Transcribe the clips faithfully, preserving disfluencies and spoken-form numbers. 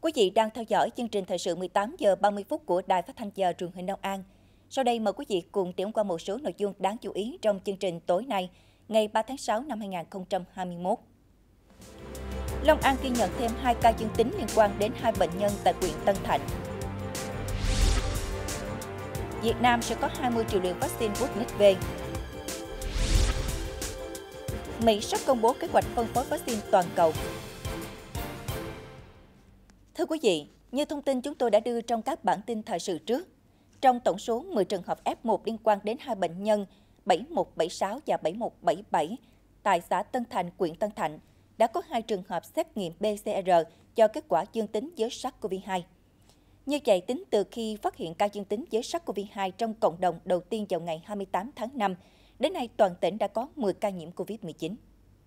Quý vị đang theo dõi chương trình thời sự mười tám giờ ba mươi phút của Đài Phát thanh và Truyền hình Long An. Sau đây mời quý vị cùng điểm qua một số nội dung đáng chú ý trong chương trình tối nay, ngày ba tháng sáu năm hai nghìn không trăm hai mươi mốt. Long An ghi nhận thêm hai ca dương tính liên quan đến hai bệnh nhân tại huyện Tân Thạnh. Việt Nam sẽ có hai mươi triệu liều vaccine Sputnik V. Mỹ sắp công bố kế hoạch phân phối vaccine toàn cầu. Thưa quý vị, như thông tin chúng tôi đã đưa trong các bản tin thời sự trước, trong tổng số mười trường hợp F một liên quan đến hai bệnh nhân bảy một bảy sáu và bảy một bảy bảy tại xã Tân Thành, huyện Tân Thạnh, đã có hai trường hợp xét nghiệm pê xê rờ cho kết quả dương tính với SARS-xê o vê hai. Như vậy, tính từ khi phát hiện ca dương tính với SARS-xê o vê hai trong cộng đồng đầu tiên vào ngày hai mươi tám tháng năm, đến nay toàn tỉnh đã có mười ca nhiễm Covid mười chín.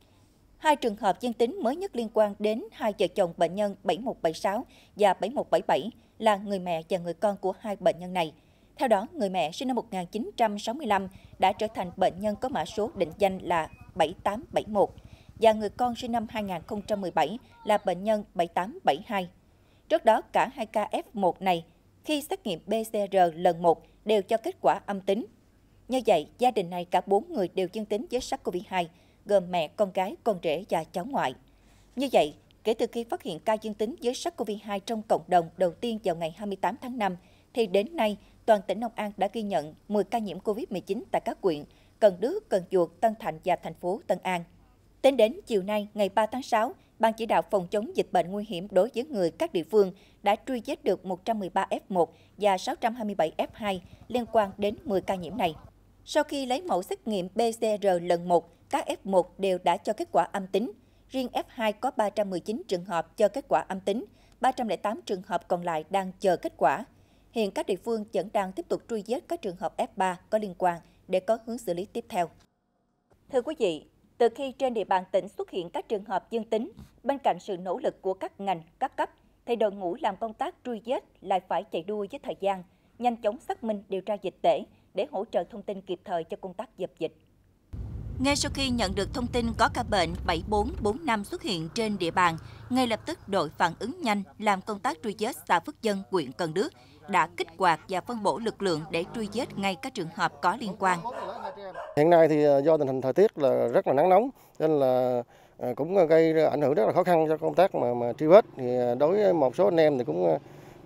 Hai trường hợp dương tính mới nhất liên quan đến hai vợ chồng bệnh nhân bảy một bảy sáu và bảy một bảy bảy là người mẹ và người con của hai bệnh nhân này. Theo đó, người mẹ sinh năm một nghìn chín trăm sáu mươi lăm đã trở thành bệnh nhân có mã số định danh là bảy tám bảy một và người con sinh năm hai nghìn không trăm mười bảy là bệnh nhân bảy tám bảy hai. Trước đó, cả hai ca F một này khi xét nghiệm pê xê rờ lần một đều cho kết quả âm tính. Như vậy, gia đình này cả bốn người đều dương tính với SARS-xê o vê hai, gồm mẹ, con gái, con rể và cháu ngoại. Như vậy, kể từ khi phát hiện ca dương tính với SARS-xê o vê hai trong cộng đồng đầu tiên vào ngày hai mươi tám tháng năm, thì đến nay, toàn tỉnh Long An đã ghi nhận mười ca nhiễm Covid mười chín tại các huyện Cần Đước, Cần Duộc, Tân Thạnh và thành phố Tân An. Tính đến chiều nay, ngày ba tháng sáu, Ban chỉ đạo phòng chống dịch bệnh nguy hiểm đối với người các địa phương đã truy vết được một trăm mười ba F một và sáu trăm hai mươi bảy F hai liên quan đến mười ca nhiễm này. Sau khi lấy mẫu xét nghiệm pê xê rờ lần một, các F một đều đã cho kết quả âm tính. Riêng F hai có ba trăm mười chín trường hợp cho kết quả âm tính, ba trăm lẻ tám trường hợp còn lại đang chờ kết quả. Hiện các địa phương vẫn đang tiếp tục truy vết các trường hợp F ba có liên quan để có hướng xử lý tiếp theo. Thưa quý vị, từ khi trên địa bàn tỉnh xuất hiện các trường hợp dương tính, bên cạnh sự nỗ lực của các ngành, các cấp, thì đội ngũ làm công tác truy vết lại phải chạy đua với thời gian, nhanh chóng xác minh điều tra dịch tễ để hỗ trợ thông tin kịp thời cho công tác dập dịch. Ngay sau khi nhận được thông tin có ca bệnh bảy bốn bốn năm xuất hiện trên địa bàn, ngay lập tức đội phản ứng nhanh làm công tác truy vết xã Phước Dân, huyện Cần Đước đã kích hoạt và phân bổ lực lượng để truy vết ngay các trường hợp có liên quan. Hiện nay thì do tình hình thời tiết là rất là nắng nóng nên là cũng gây ảnh hưởng rất là khó khăn cho công tác mà, mà truy vết. Thì đối với một số anh em thì cũng uh,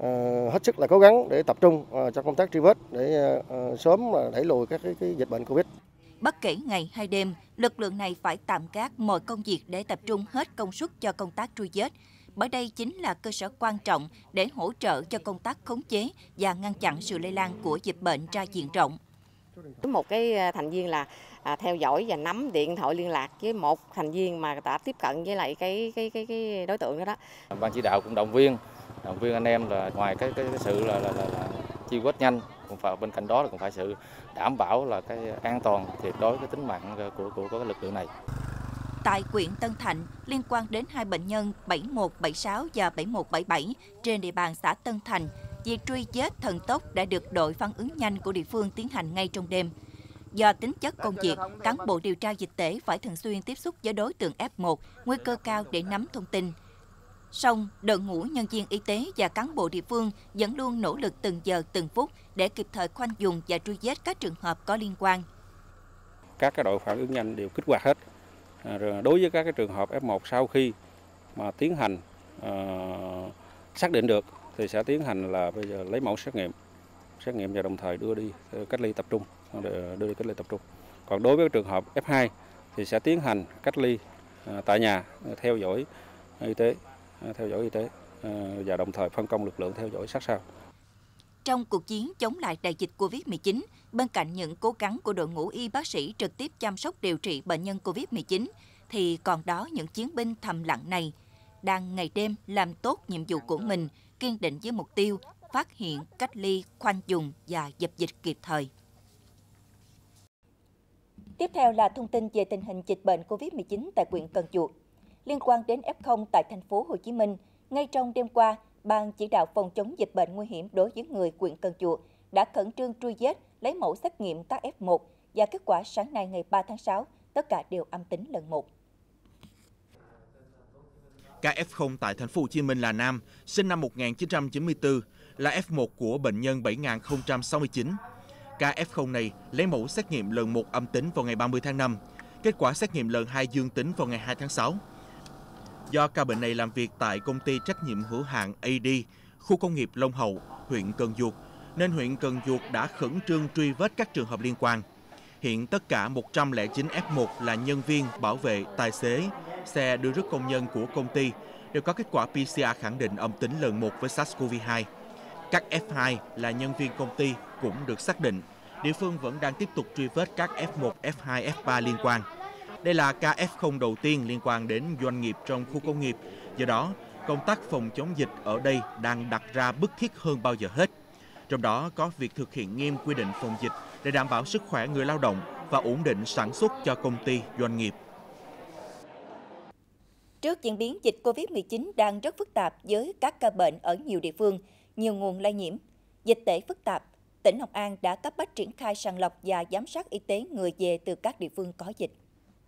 hết sức là cố gắng để tập trung uh, cho công tác truy vết để uh, sớm đẩy lùi các cái, cái dịch bệnh Covid. Bất kể ngày hay đêm, lực lượng này phải tạm gác mọi công việc để tập trung hết công suất cho công tác truy vết. Bởi đây chính là cơ sở quan trọng để hỗ trợ cho công tác khống chế và ngăn chặn sự lây lan của dịch bệnh ra diện rộng. Một cái thành viên là à, theo dõi và nắm điện thoại liên lạc với một thành viên mà đã tiếp cận với lại cái cái cái, cái đối tượng đó đó. Ban chỉ đạo cũng động viên động viên anh em là ngoài cái cái, cái sự là, là, là, là truy vết nhanh, cũng phải bên cạnh đó là cũng phải sự đảm bảo là cái an toàn tuyệt đối cái tính mạng của của, của cái lực lượng này. Tại huyện Tân Thạnh, liên quan đến hai bệnh nhân bảy một bảy sáu và bảy một bảy bảy trên địa bàn xã Tân Thành, việc truy vết thần tốc đã được đội phản ứng nhanh của địa phương tiến hành ngay trong đêm. Do tính chất công việc, cán bộ điều tra dịch tễ phải thường xuyên tiếp xúc với đối tượng F một, nguy cơ cao để nắm thông tin. Song, đội ngũ nhân viên y tế và cán bộ địa phương vẫn luôn nỗ lực từng giờ từng phút để kịp thời khoanh vùng và truy vết các trường hợp có liên quan. Các cái đội phản ứng nhanh đều kích hoạt hết. Đối với các cái trường hợp F một sau khi mà tiến hành uh, xác định được thì sẽ tiến hành là bây giờ lấy mẫu xét nghiệm, xét nghiệm và đồng thời đưa đi cách ly tập trung, đưa đi cách ly tập trung. Còn đối với trường hợp F hai thì sẽ tiến hành cách ly uh, tại nhà, theo dõi y tế, uh, theo dõi y tế uh, và đồng thời phân công lực lượng theo dõi sát sao. Trong cuộc chiến chống lại đại dịch Covid mười chín, bên cạnh những cố gắng của đội ngũ y bác sĩ trực tiếp chăm sóc điều trị bệnh nhân Covid mười chín, thì còn đó những chiến binh thầm lặng này đang ngày đêm làm tốt nhiệm vụ của mình, kiên định với mục tiêu phát hiện, cách ly, khoanh vùng và dập dịch kịp thời. Tiếp theo là thông tin về tình hình dịch bệnh Covid mười chín tại huyện Cần Duộc. Liên quan đến F không tại thành phố Hồ Chí Minh, ngay trong đêm qua, Ban chỉ đạo phòng chống dịch bệnh nguy hiểm đối với người huyện Cần Duộc đã khẩn trương truy vết, lấy mẫu xét nghiệm các F một và kết quả sáng nay ngày ba tháng sáu, tất cả đều âm tính lần một. Ca ép không tại thành phố Hồ Chí Minh là nam, sinh năm một nghìn chín trăm chín mươi tư, là ép một của bệnh nhân bảy nghìn không trăm sáu mươi chín. Ca ép không này lấy mẫu xét nghiệm lần một âm tính vào ngày ba mươi tháng năm, kết quả xét nghiệm lần hai dương tính vào ngày hai tháng sáu. Do ca bệnh này làm việc tại công ty trách nhiệm hữu hạn a đê, khu công nghiệp Long Hậu, huyện Cần Duộc, nên huyện Cần Duộc đã khẩn trương truy vết các trường hợp liên quan. Hiện tất cả một trăm lẻ chín ép một là nhân viên, bảo vệ, tài xế, xe đưa rước công nhân của công ty đều có kết quả pê xê rờ khẳng định âm tính lần một với SARS-xê o vê hai. Các ép hai là nhân viên công ty cũng được xác định. Địa phương vẫn đang tiếp tục truy vết các ép một, ép hai, ép ba liên quan. Đây là ca ép không đầu tiên liên quan đến doanh nghiệp trong khu công nghiệp. Do đó, công tác phòng chống dịch ở đây đang đặt ra bức thiết hơn bao giờ hết. Trong đó có việc thực hiện nghiêm quy định phòng dịch để đảm bảo sức khỏe người lao động và ổn định sản xuất cho công ty, doanh nghiệp. Trước diễn biến dịch Covid mười chín đang rất phức tạp với các ca bệnh ở nhiều địa phương, nhiều nguồn lây nhiễm, dịch tễ phức tạp, tỉnh Long An đã cấp bách triển khai sàng lọc và giám sát y tế người về từ các địa phương có dịch.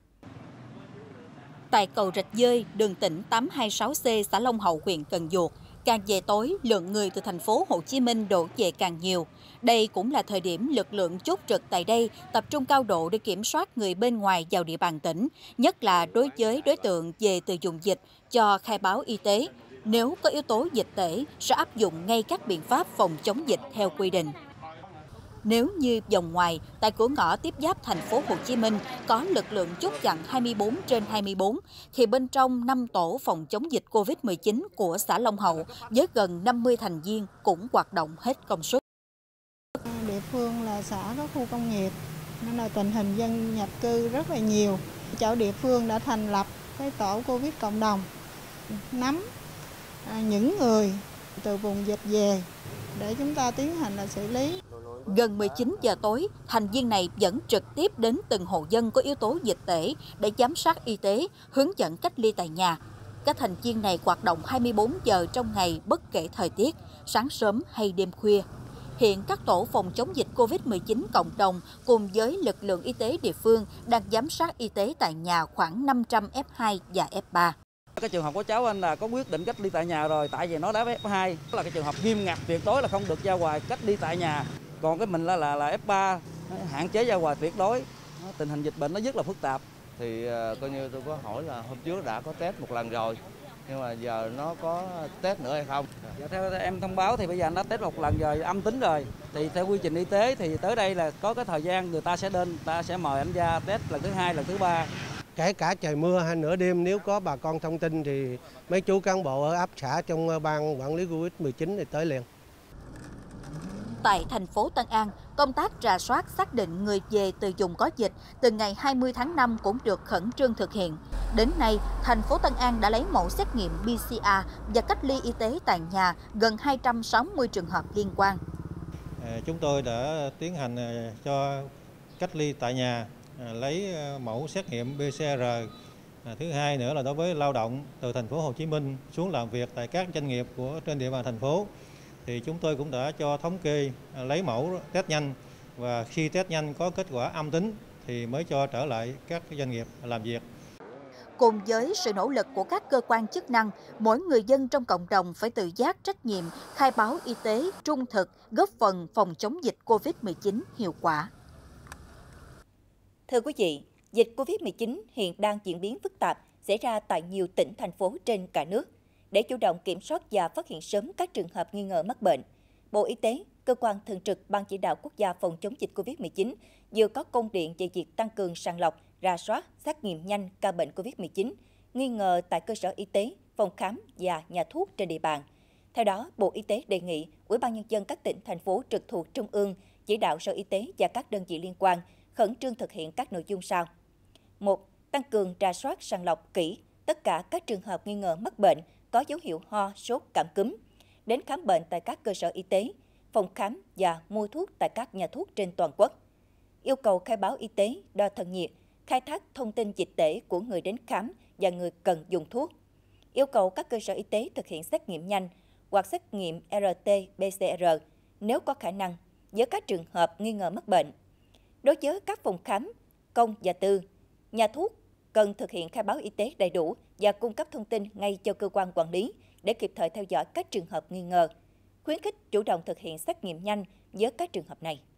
Tại cầu Rạch Dơi, đường tỉnh tám hai sáu C, xã Long Hậu, huyện Cần Duộc, càng về tối, lượng người từ thành phố Hồ Chí Minh đổ về càng nhiều. Đây cũng là thời điểm lực lượng chốt trực tại đây tập trung cao độ để kiểm soát người bên ngoài vào địa bàn tỉnh, nhất là đối với đối tượng về từ vùng dịch cho khai báo y tế. Nếu có yếu tố dịch tễ, sẽ áp dụng ngay các biện pháp phòng chống dịch theo quy định. Nếu như vòng ngoài, tại cửa ngõ tiếp giáp thành phố Hồ Chí Minh có lực lượng chốt chặn hai mươi bốn trên hai mươi bốn, thì bên trong năm tổ phòng chống dịch Covid mười chín của xã Long Hậu với gần năm mươi thành viên cũng hoạt động hết công suất. Địa phương là xã có khu công nghiệp, nên là tình hình dân nhập cư rất là nhiều. Chỗ địa phương đã thành lập cái tổ Covid cộng đồng, nắm những người từ vùng dịch về để chúng ta tiến hành là xử lý. Gần mười chín giờ tối, thành viên này vẫn trực tiếp đến từng hộ dân có yếu tố dịch tễ để giám sát y tế, hướng dẫn cách ly tại nhà. Các thành viên này hoạt động hai mươi bốn giờ trong ngày bất kể thời tiết, sáng sớm hay đêm khuya. Hiện các tổ phòng chống dịch Covid mười chín cộng đồng cùng với lực lượng y tế địa phương đang giám sát y tế tại nhà khoảng năm trăm ép hai và ép ba. Cái trường hợp của cháu anh là có quyết định cách ly tại nhà rồi, tại vì nó đã ép hai, đó là cái trường hợp nghiêm ngặt tuyệt đối là không được ra ngoài, cách ly tại nhà. Còn cái mình là là, là ép ba, hạn chế ra ngoài tuyệt đối. Tình hình dịch bệnh nó rất là phức tạp. Thì uh, coi như tôi có hỏi là hôm trước đã có test một lần rồi, nhưng mà giờ nó có test nữa hay không? Dạ, theo em thông báo thì bây giờ anh đã test một lần rồi, âm tính rồi. Thì theo quy trình y tế thì tới đây là có cái thời gian người ta sẽ đến, ta sẽ mời anh ra test lần thứ hai, lần thứ ba. Kể cả trời mưa hay nửa đêm, nếu có bà con thông tin thì mấy chú cán bộ ở ấp xã trong ban quản lý Covid mười chín thì tới liền. Tại thành phố Tân An, công tác rà soát xác định người về từ vùng có dịch từ ngày hai mươi tháng năm cũng được khẩn trương thực hiện. Đến nay, thành phố Tân An đã lấy mẫu xét nghiệm pê xê rờ và cách ly y tế tại nhà gần hai trăm sáu mươi trường hợp liên quan. Chúng tôi đã tiến hành cho cách ly tại nhà, lấy mẫu xét nghiệm pê xê rờ. Thứ hai nữa là đối với lao động từ thành phố Hồ Chí Minh xuống làm việc tại các doanh nghiệp của trên địa bàn thành phố, thì chúng tôi cũng đã cho thống kê lấy mẫu test nhanh, và khi test nhanh có kết quả âm tính thì mới cho trở lại các doanh nghiệp làm việc. Cùng với sự nỗ lực của các cơ quan chức năng, mỗi người dân trong cộng đồng phải tự giác trách nhiệm, khai báo y tế trung thực, góp phần phòng chống dịch Covid mười chín hiệu quả. Thưa quý vị, dịch Covid mười chín hiện đang diễn biến phức tạp, xảy ra tại nhiều tỉnh, thành phố trên cả nước. Để chủ động kiểm soát và phát hiện sớm các trường hợp nghi ngờ mắc bệnh, Bộ Y tế, Cơ quan Thường trực Ban Chỉ đạo Quốc gia phòng chống dịch Covid mười chín vừa có công điện về việc tăng cường sàng lọc, rà soát, xét nghiệm nhanh ca bệnh Covid mười chín, nghi ngờ tại cơ sở y tế, phòng khám và nhà thuốc trên địa bàn. Theo đó, Bộ Y tế đề nghị Ủy ban Nhân dân các tỉnh, thành phố trực thuộc Trung ương chỉ đạo Sở Y tế và các đơn vị liên quan khẩn trương thực hiện các nội dung sau. một. Tăng cường rà soát sàng lọc kỹ tất cả các trường hợp nghi ngờ mắc bệnh có dấu hiệu ho, sốt, cảm cúm, đến khám bệnh tại các cơ sở y tế, phòng khám và mua thuốc tại các nhà thuốc trên toàn quốc. Yêu cầu khai báo y tế, đo thân nhiệt, khai thác thông tin dịch tễ của người đến khám và người cần dùng thuốc. Yêu cầu các cơ sở y tế thực hiện xét nghiệm nhanh hoặc xét nghiệm rờ tê pê xê rờ nếu có khả năng với các trường hợp nghi ngờ mắc bệnh. Đối với các phòng khám, công và tư, nhà thuốc cần thực hiện khai báo y tế đầy đủ và cung cấp thông tin ngay cho cơ quan quản lý để kịp thời theo dõi các trường hợp nghi ngờ, khuyến khích chủ động thực hiện xét nghiệm nhanh với các trường hợp này.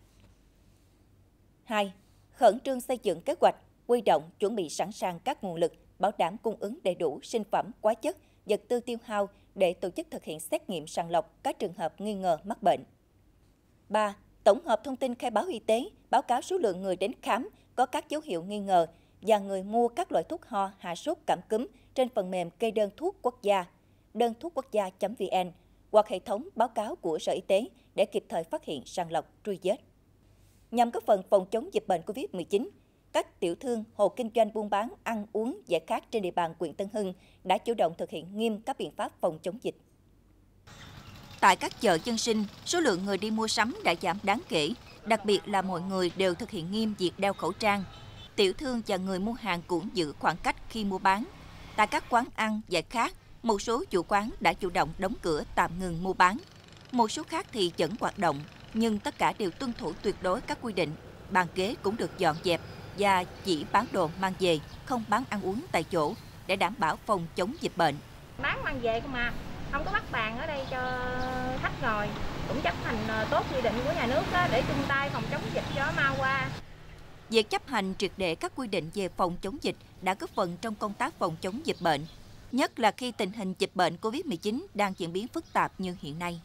hai. Khẩn trương xây dựng kế hoạch, huy động, chuẩn bị sẵn sàng các nguồn lực, bảo đảm cung ứng đầy đủ sinh phẩm, hóa chất, vật tư tiêu hao để tổ chức thực hiện xét nghiệm sàng lọc các trường hợp nghi ngờ mắc bệnh. ba. Tổng hợp thông tin khai báo y tế, báo cáo số lượng người đến khám có các dấu hiệu nghi ngờ và người mua các loại thuốc ho, hạ sốt, cảm cúm trên phần mềm kê đơn thuốc quốc gia, đơn thuốc quốc gia chấm vn hoặc hệ thống báo cáo của Sở Y tế để kịp thời phát hiện, sàng lọc, truy vết. Nhằm góp phần phòng chống dịch bệnh Covid mười chín, các tiểu thương, hộ kinh doanh buôn bán, ăn uống, giải khát trên địa bàn huyện Tân Hưng đã chủ động thực hiện nghiêm các biện pháp phòng chống dịch. Tại các chợ dân sinh, số lượng người đi mua sắm đã giảm đáng kể, đặc biệt là mọi người đều thực hiện nghiêm việc đeo khẩu trang. Tiểu thương và người mua hàng cũng giữ khoảng cách khi mua bán. Tại các quán ăn, giải khát, một số chủ quán đã chủ động đóng cửa tạm ngừng mua bán. Một số khác thì vẫn hoạt động, nhưng tất cả đều tuân thủ tuyệt đối các quy định. Bàn ghế cũng được dọn dẹp và chỉ bán đồ mang về, không bán ăn uống tại chỗ để đảm bảo phòng chống dịch bệnh. Bán mang về không mà, không có bắt bàn ở đây cho khách ngồi, cũng chấp hành tốt quy định của nhà nước đó, để chung tay phòng chống dịch cho mau qua. Việc chấp hành triệt để các quy định về phòng chống dịch đã góp phần trong công tác phòng chống dịch bệnh, nhất là khi tình hình dịch bệnh Covid mười chín đang diễn biến phức tạp như hiện nay.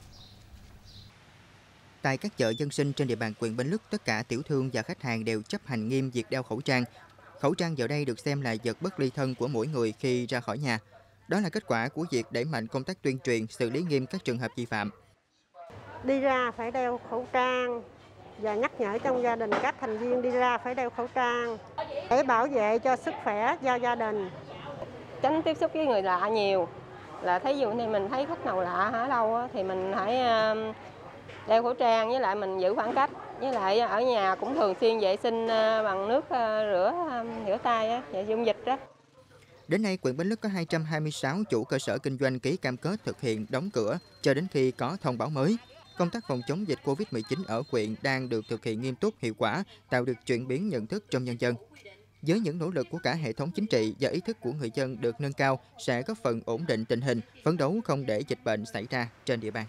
Tại các chợ dân sinh trên địa bàn huyện Bến Lức, tất cả tiểu thương và khách hàng đều chấp hành nghiêm việc đeo khẩu trang. Khẩu trang giờ đây được xem là vật bất ly thân của mỗi người khi ra khỏi nhà. Đó là kết quả của việc đẩy mạnh công tác tuyên truyền, xử lý nghiêm các trường hợp vi phạm. Đi ra phải đeo khẩu trang và nhắc nhở trong gia đình các thành viên đi ra phải đeo khẩu trang để bảo vệ cho sức khỏe cho gia đình. Tránh tiếp xúc với người lạ nhiều. Là thấy dù này mình thấy khách nào lạ ở đâu thì mình phải đeo khẩu trang, với lại mình giữ khoảng cách, với lại ở nhà cũng thường xuyên vệ sinh bằng nước rửa rửa tay và dung dịch đó. Đến nay, huyện Bến Lức có hai trăm hai mươi sáu chủ cơ sở kinh doanh ký cam kết thực hiện đóng cửa cho đến khi có thông báo mới. Công tác phòng chống dịch Covid mười chín ở huyện đang được thực hiện nghiêm túc, hiệu quả, tạo được chuyển biến nhận thức trong nhân dân. Với những nỗ lực của cả hệ thống chính trị và ý thức của người dân được nâng cao sẽ góp phần ổn định tình hình, phấn đấu không để dịch bệnh xảy ra trên địa bàn.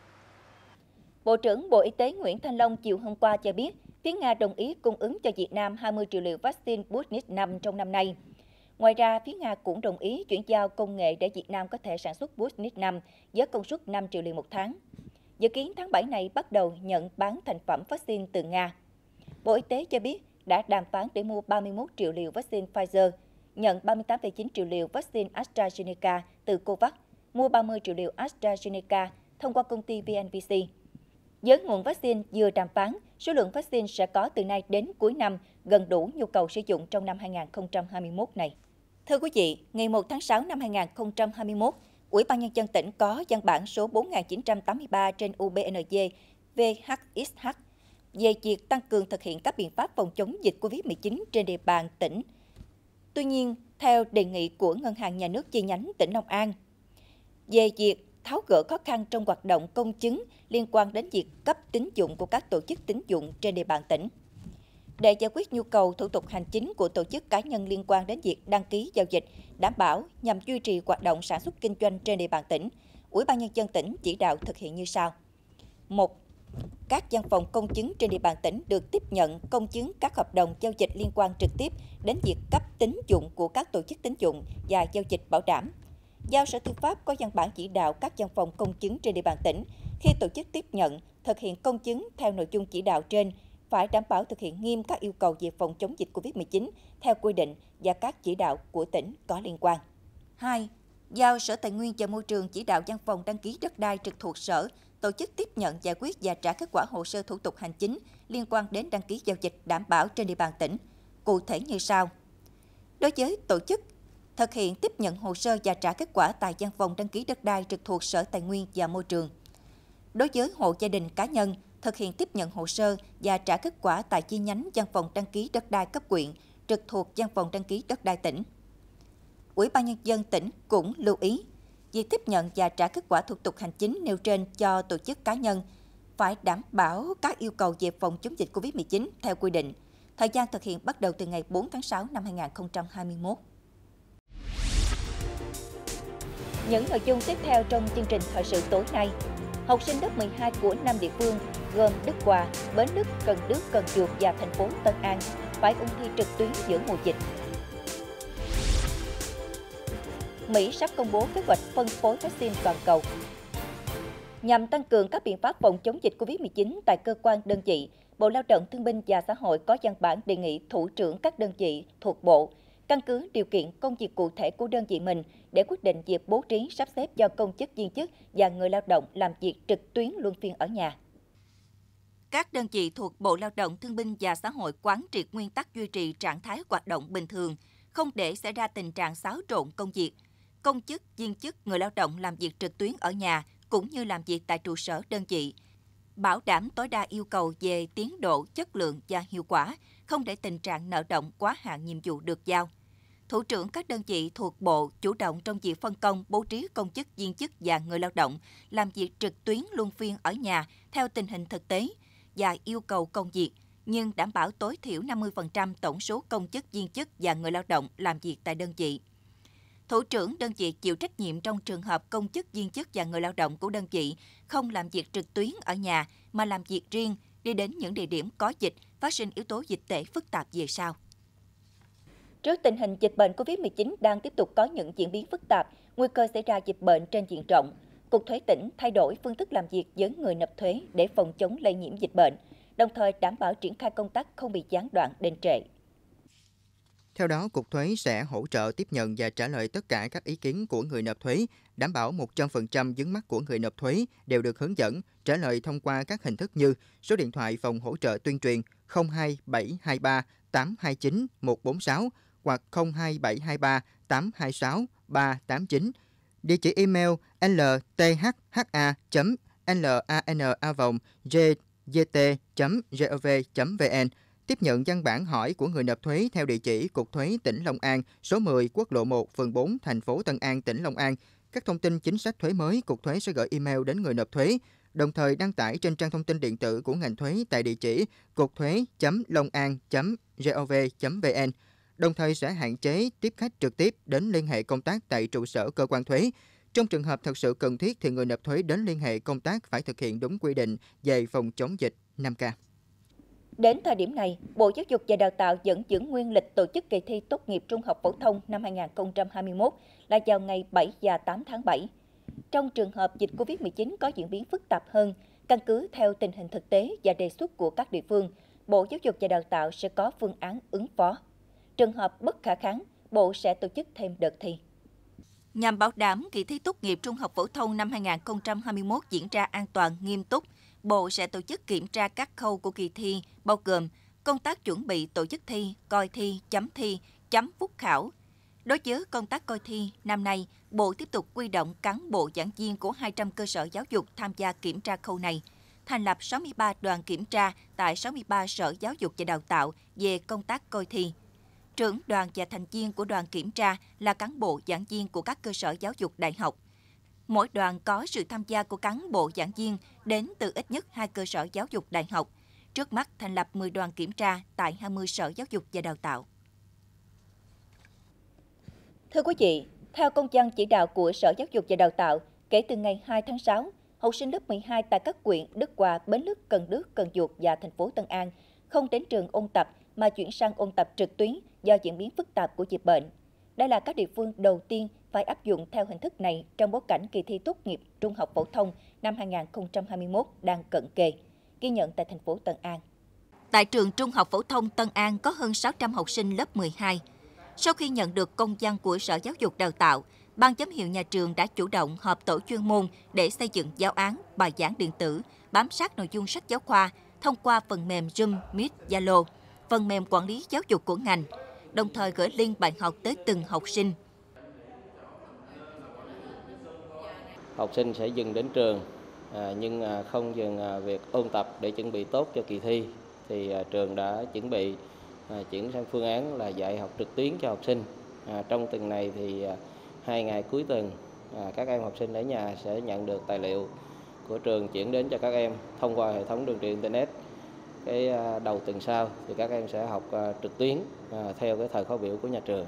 Bộ trưởng Bộ Y tế Nguyễn Thanh Long chiều hôm qua cho biết, phía Nga đồng ý cung ứng cho Việt Nam hai mươi triệu liều vaccine Sputnik năm trong năm nay. Ngoài ra, phía Nga cũng đồng ý chuyển giao công nghệ để Việt Nam có thể sản xuất Sputnik năm với công suất năm triệu liều một tháng. Dự kiến tháng bảy này bắt đầu nhận bán thành phẩm vaccine từ Nga. Bộ Y tế cho biết đã đàm phán để mua ba mươi mốt triệu liều vaccine Pfizer, nhận ba mươi tám phẩy chín triệu liều vaccine AstraZeneca từ COVAX, mua ba mươi triệu liều AstraZeneca thông qua công ty vê en vê xê. Với nguồn vaccine vừa đàm phán, số lượng vaccine sẽ có từ nay đến cuối năm gần đủ nhu cầu sử dụng trong năm hai nghìn không trăm hai mươi mốt này. Thưa quý vị, ngày một tháng sáu năm hai nghìn không trăm hai mươi mốt, Ủy ban Nhân dân tỉnh có văn bản số bốn nghìn chín trăm tám mươi ba trên u bê en giê vê hát ích hát về việc tăng cường thực hiện các biện pháp phòng chống dịch Covid mười chín trên địa bàn tỉnh. Tuy nhiên, theo đề nghị của Ngân hàng Nhà nước chi nhánh tỉnh Long An, về việc tháo gỡ khó khăn trong hoạt động công chứng liên quan đến việc cấp tín dụng của các tổ chức tín dụng trên địa bàn tỉnh. Để giải quyết nhu cầu thủ tục hành chính của tổ chức cá nhân liên quan đến việc đăng ký giao dịch, đảm bảo nhằm duy trì hoạt động sản xuất kinh doanh trên địa bàn tỉnh, Ủy ban Nhân dân tỉnh chỉ đạo thực hiện như sau. một. Các văn phòng công chứng trên địa bàn tỉnh được tiếp nhận công chứng các hợp đồng giao dịch liên quan trực tiếp đến việc cấp tín dụng của các tổ chức tín dụng và giao dịch bảo đảm. Giao Sở Tư pháp có văn bản chỉ đạo các văn phòng công chứng trên địa bàn tỉnh khi tổ chức tiếp nhận, thực hiện công chứng theo nội dung chỉ đạo trên, phải đảm bảo thực hiện nghiêm các yêu cầu về phòng chống dịch Covid mười chín theo quy định và các chỉ đạo của tỉnh có liên quan. hai. Giao Sở Tài nguyên và Môi trường chỉ đạo văn phòng đăng ký đất đai trực thuộc Sở tổ chức tiếp nhận, giải quyết và trả kết quả hồ sơ thủ tục hành chính liên quan đến đăng ký giao dịch đảm bảo trên địa bàn tỉnh. Cụ thể như sau. Đối với tổ chức thực hiện tiếp nhận hồ sơ và trả kết quả tại văn phòng đăng ký đất đai trực thuộc Sở Tài nguyên và Môi trường. Đối với hộ gia đình cá nhân, thực hiện tiếp nhận hồ sơ và trả kết quả tại chi nhánh văn phòng đăng ký đất đai cấp huyện trực thuộc văn phòng đăng ký đất đai tỉnh. Ủy ban Nhân dân tỉnh cũng lưu ý, việc tiếp nhận và trả kết quả thủ tục hành chính nêu trên cho tổ chức cá nhân phải đảm bảo các yêu cầu về phòng chống dịch Covid mười chín theo quy định, Thời gian thực hiện bắt đầu từ ngày bốn tháng sáu năm hai nghìn không trăm hai mươi mốt. Những nội dung tiếp theo trong chương trình thời sự tối nay. Học sinh lớp mười hai của năm địa phương gồm Đức Hòa, Bến Lức, Cần Đước, Cần Duộc và thành phố Tân An phải ôn thi trực tuyến giữa mùa dịch. Mỹ sắp công bố kế hoạch phân phối vaccine toàn cầu. Nhằm tăng cường các biện pháp phòng chống dịch Covid mười chín tại cơ quan đơn vị, Bộ Lao động Thương binh và Xã hội có văn bản đề nghị thủ trưởng các đơn vị thuộc Bộ căn cứ điều kiện công việc cụ thể của đơn vị mình để quyết định việc bố trí sắp xếp cho công chức viên chức và người lao động làm việc trực tuyến luân phiên ở nhà. Các đơn vị thuộc Bộ Lao động Thương binh và Xã hội quán triệt nguyên tắc duy trì trạng thái hoạt động bình thường, không để xảy ra tình trạng xáo trộn công việc. Công chức, viên chức, người lao động làm việc trực tuyến ở nhà cũng như làm việc tại trụ sở đơn vị. Bảo đảm tối đa yêu cầu về tiến độ, chất lượng và hiệu quả, không để tình trạng nợ động quá hạn nhiệm vụ được giao. Thủ trưởng các đơn vị thuộc Bộ chủ động trong việc phân công bố trí công chức, viên chức và người lao động làm việc trực tuyến luân phiên ở nhà theo tình hình thực tế và yêu cầu công việc, nhưng đảm bảo tối thiểu năm mươi phần trăm tổng số công chức, viên chức và người lao động làm việc tại đơn vị. Thủ trưởng đơn vị chịu trách nhiệm trong trường hợp công chức, viên chức và người lao động của đơn vị không làm việc trực tuyến ở nhà mà làm việc riêng, đi đến những địa điểm có dịch, phát sinh yếu tố dịch tễ phức tạp về sau. Trước tình hình dịch bệnh Covid mười chín đang tiếp tục có những diễn biến phức tạp, nguy cơ xảy ra dịch bệnh trên diện rộng, Cục Thuế tỉnh thay đổi phương thức làm việc với người nộp thuế để phòng chống lây nhiễm dịch bệnh, đồng thời đảm bảo triển khai công tác không bị gián đoạn, đình trệ. Theo đó, Cục Thuế sẽ hỗ trợ tiếp nhận và trả lời tất cả các ý kiến của người nộp thuế, đảm bảo một trăm phần trăm vướng mắc của người nộp thuế đều được hướng dẫn, trả lời thông qua các hình thức như số điện thoại phòng hỗ trợ tuyên truyền không hai bảy hai ba tám hai chín một bốn sáu hoặc không hai bảy hai ba tám hai sáu ba tám chín, địa chỉ email l t h h a chấm l a n a vòng g g t chấm gov chấm v n. Tiếp nhận văn bản hỏi của người nộp thuế theo địa chỉ Cục Thuế tỉnh Long An, số mười Quốc lộ một, phường bốn, thành phố Tân An, tỉnh Long An. Các thông tin chính sách thuế mới, Cục Thuế sẽ gửi email đến người nộp thuế, đồng thời đăng tải trên trang thông tin điện tử của ngành thuế tại địa chỉ cục thuế chấm long an chấm gov chấm v n. Đồng thời sẽ hạn chế tiếp khách trực tiếp đến liên hệ công tác tại trụ sở cơ quan thuế. Trong trường hợp thật sự cần thiết thì người nộp thuế đến liên hệ công tác phải thực hiện đúng quy định về phòng chống dịch năm K. Đến thời điểm này, Bộ Giáo dục và Đào tạo vẫn giữ nguyên lịch tổ chức kỳ thi tốt nghiệp trung học phổ thông năm hai nghìn không trăm hai mươi mốt là vào ngày bảy và tám tháng bảy. Trong trường hợp dịch Covid mười chín có diễn biến phức tạp hơn, căn cứ theo tình hình thực tế và đề xuất của các địa phương, Bộ Giáo dục và Đào tạo sẽ có phương án ứng phó. Trường hợp bất khả kháng, Bộ sẽ tổ chức thêm đợt thi. Nhằm bảo đảm kỳ thi tốt nghiệp trung học phổ thông năm hai nghìn không trăm hai mươi mốt diễn ra an toàn, nghiêm túc, Bộ sẽ tổ chức kiểm tra các khâu của kỳ thi, bao gồm công tác chuẩn bị tổ chức thi, coi thi, chấm thi, chấm phúc khảo. Đối với công tác coi thi, năm nay, Bộ tiếp tục huy động cán bộ giảng viên của hai trăm cơ sở giáo dục tham gia kiểm tra khâu này, thành lập sáu mươi ba đoàn kiểm tra tại sáu mươi ba sở giáo dục và đào tạo về công tác coi thi. Trưởng đoàn và thành viên của đoàn kiểm tra là cán bộ giảng viên của các cơ sở giáo dục đại học. Mỗi đoàn có sự tham gia của cán bộ giảng viên đến từ ít nhất hai cơ sở giáo dục đại học. Trước mắt thành lập mười đoàn kiểm tra tại hai mươi sở giáo dục và đào tạo. Thưa quý vị, theo công văn chỉ đạo của Sở Giáo dục và Đào tạo, kể từ ngày hai tháng sáu, học sinh lớp mười hai tại các huyện Đức Hòa, Bến Lức, Cần Đước, Cần Duộc và thành phố Tân An không đến trường ôn tập mà chuyển sang ôn tập trực tuyến do diễn biến phức tạp của dịch bệnh. Đây là các địa phương đầu tiên phải áp dụng theo hình thức này trong bối cảnh kỳ thi tốt nghiệp trung học phổ thông năm hai nghìn không trăm hai mươi mốt đang cận kề, ghi nhận tại thành phố Tân An. Tại trường Trung học phổ thông Tân An có hơn sáu trăm học sinh lớp mười hai. Sau khi nhận được công văn của Sở Giáo dục Đào tạo, Ban giám hiệu nhà trường đã chủ động họp tổ chuyên môn để xây dựng giáo án, bài giảng điện tử, bám sát nội dung sách giáo khoa thông qua phần mềm Zoom, Meet, Zalo, phần mềm quản lý giáo dục của ngành, đồng thời gửi link bài học tới từng học sinh. Học sinh sẽ dừng đến trường, à, nhưng à, không dừng à, việc ôn tập để chuẩn bị tốt cho kỳ thi. Thì à, trường đã chuẩn bị à, chuyển sang phương án là dạy học trực tuyến cho học sinh. À, trong tuần này thì à, hai ngày cuối tuần, à, các em học sinh ở nhà sẽ nhận được tài liệu của trường chuyển đến cho các em thông qua hệ thống đường truyền Internet. cái đầu tuần sau thì các em sẽ học trực tuyến theo cái thời khóa biểu của nhà trường.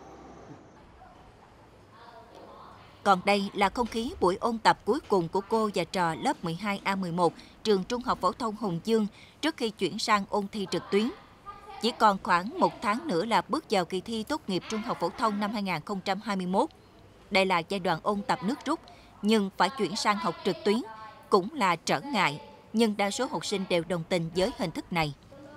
Còn đây là không khí buổi ôn tập cuối cùng của cô và trò lớp mười hai A mười một trường Trung học phổ thông Hùng Dương trước khi chuyển sang ôn thi trực tuyến. Chỉ còn khoảng một tháng nữa là bước vào kỳ thi tốt nghiệp trung học phổ thông năm hai nghìn không trăm hai mươi mốt. Đây là giai đoạn ôn tập nước rút, nhưng phải chuyển sang học trực tuyến cũng là trở ngại, nhưng đa số học sinh đều đồng tình với hình thức này.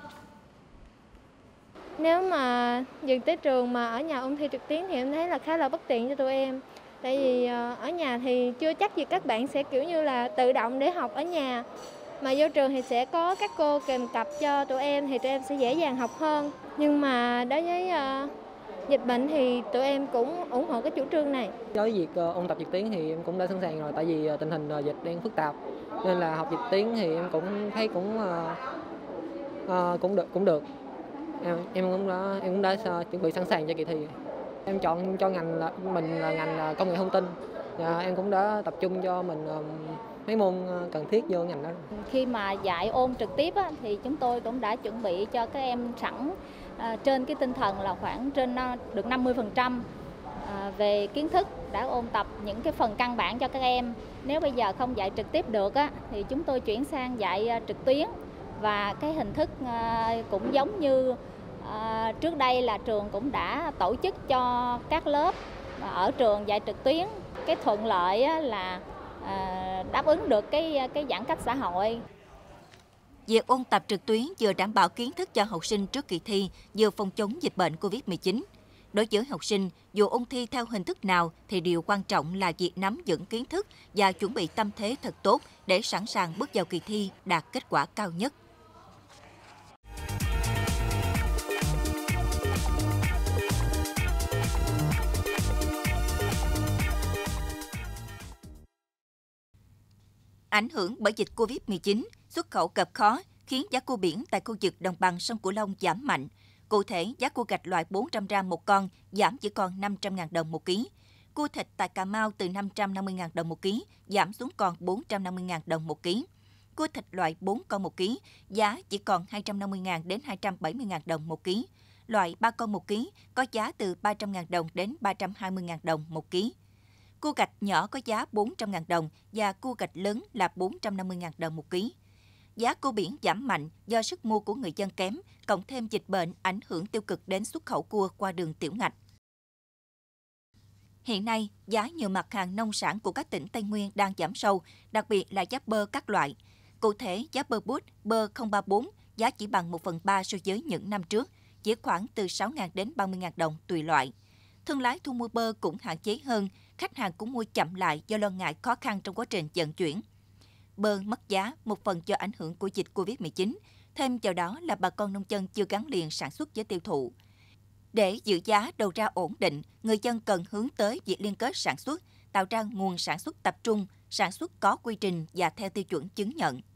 Nếu mà dừng tới trường mà ở nhà ôn thi trực tuyến thì em thấy là khá là bất tiện cho tụi em. Tại vì ở nhà thì chưa chắc gì các bạn sẽ kiểu như là tự động để học ở nhà. Mà vô trường thì sẽ có các cô kèm cặp cho tụi em thì tụi em sẽ dễ dàng học hơn. Nhưng mà đối với uh, dịch bệnh thì tụi em cũng ủng hộ cái chủ trương này. Đối với việc uh, ôn tập trực tuyến thì em cũng đã sẵn sàng rồi, tại vì uh, tình hình uh, dịch đang phức tạp nên là học trực tuyến thì em cũng thấy cũng uh, uh, cũng được cũng được. Em em cũng đã em cũng đã uh, chuẩn bị sẵn sàng cho kỳ thi. Em chọn cho ngành là mình là ngành uh, công nghệ thông tin. Và em cũng đã tập trung cho mình uh, mấy môn cần thiết vô ngành đó. Khi mà dạy ôn trực tiếp á, thì chúng tôi cũng đã chuẩn bị cho các em sẵn à, trên cái tinh thần là khoảng trên được năm mươi phần trăm à, về kiến thức, đã ôn tập những cái phần căn bản cho các em. Nếu bây giờ không dạy trực tiếp được á, thì chúng tôi chuyển sang dạy à, trực tuyến, và cái hình thức à, cũng giống như à, trước đây là trường cũng đã tổ chức cho các lớp ở trường dạy trực tuyến. Cái thuận lợi á, là À, đáp ứng được cái cái giãn cách xã hội. Việc ôn tập trực tuyến vừa đảm bảo kiến thức cho học sinh trước kỳ thi, vừa phòng chống dịch bệnh Covid mười chín. Đối với học sinh, dù ôn thi theo hình thức nào thì điều quan trọng là việc nắm vững kiến thức và chuẩn bị tâm thế thật tốt để sẵn sàng bước vào kỳ thi đạt kết quả cao nhất. Ảnh hưởng bởi dịch Covid mười chín, xuất khẩu gặp khó khiến giá cua biển tại khu vực đồng bằng sông Cửu Long giảm mạnh. Cụ thể, giá cua gạch loại bốn trăm gram một con giảm chỉ còn năm trăm nghìn đồng một ký. Cua thịt tại Cà Mau từ năm trăm năm mươi nghìn đồng một ký giảm xuống còn bốn trăm năm mươi nghìn đồng một ký. Cua thịt loại bốn con một ký giá chỉ còn hai trăm năm mươi nghìn đến hai trăm bảy mươi nghìn đồng một ký. Loại ba con một ký có giá từ ba trăm nghìn đồng đến ba trăm hai mươi nghìn đồng một ký. Cua gạch nhỏ có giá bốn trăm nghìn đồng và cua gạch lớn là bốn trăm năm mươi nghìn đồng một ký. Giá cua biển giảm mạnh do sức mua của người dân kém, cộng thêm dịch bệnh ảnh hưởng tiêu cực đến xuất khẩu cua qua đường tiểu ngạch. Hiện nay, giá nhiều mặt hàng nông sản của các tỉnh Tây Nguyên đang giảm sâu, đặc biệt là giá bơ các loại. Cụ thể, giá bơ bút, bơ không ba bốn giá chỉ bằng một phần ba so với những năm trước, chỉ khoảng từ sáu nghìn đến ba mươi nghìn đồng tùy loại. Thương lái thu mua bơ cũng hạn chế hơn, khách hàng cũng mua chậm lại do lo ngại khó khăn trong quá trình vận chuyển. Bơ mất giá một phần do ảnh hưởng của dịch Covid mười chín, thêm vào đó là bà con nông dân chưa gắn liền sản xuất với tiêu thụ. Để giữ giá đầu ra ổn định, người dân cần hướng tới việc liên kết sản xuất, tạo ra nguồn sản xuất tập trung, sản xuất có quy trình và theo tiêu chuẩn chứng nhận.